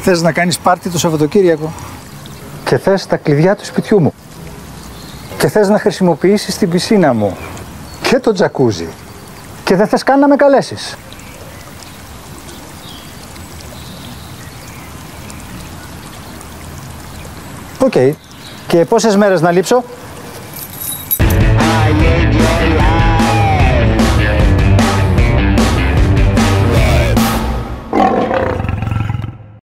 θες να κάνεις πάρτι το Σαββατοκύριακο. Και θες τα κλειδιά του σπιτιού μου. Και θες να χρησιμοποιήσεις την πισίνα μου. Και το τζακούζι. Και δεν θες καν να με καλέσεις. Οκ. Και πόσες μέρες να λείψω?